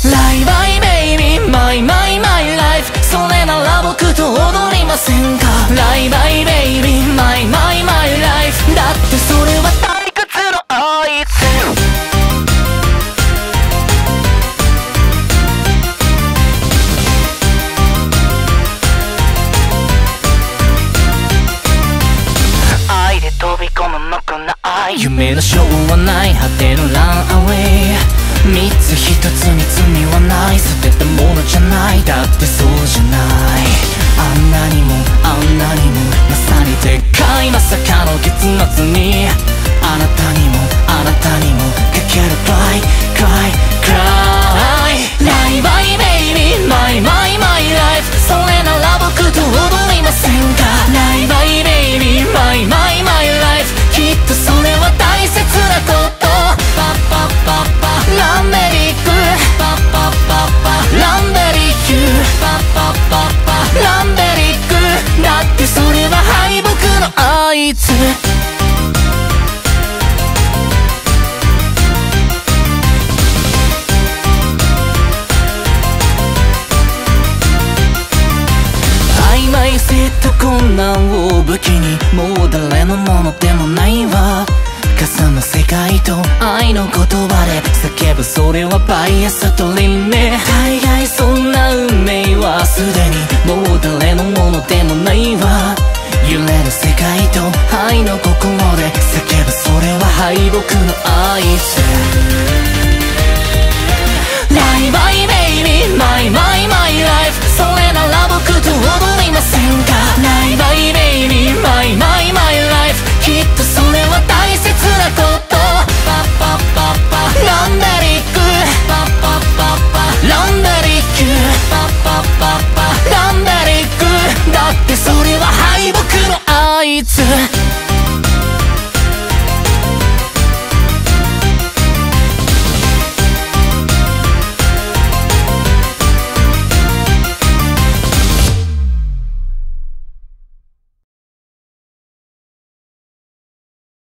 ライバイベイビーマイマイマイライフ、それなら僕と踊りませんか。ライバイベイビーマイマイマイライフ、だってそれは退屈の愛って。愛で飛び込むのかな愛、夢のショーはない果てのランアウェイ、三つ一つに罪はない、捨てたものじゃない、だってそうじゃない。あんなにもあんなにもまさにでかいまさかの結末に、あなたにもあなたにもかけるクライクライクライ、ライバイベイビーマイマイマイライフ、それなら僕と踊りませんか。ライバイベイビーマイマイマイライフ、きっとそれは大切なこと。パッパッパッパランベリークパッパッパッパランベリーキューパッパッパッパランベリーク、だってそれは敗北の合図。曖昧性と困難を武器に、もう誰のものでもないわ。傘の世界と愛の言葉で叫ぶ、それはバイアスと輪廻。大概そんな運命はすでにもう誰のものでもないわ。揺れる世界と愛の心で叫ぶ、それは敗北の合図。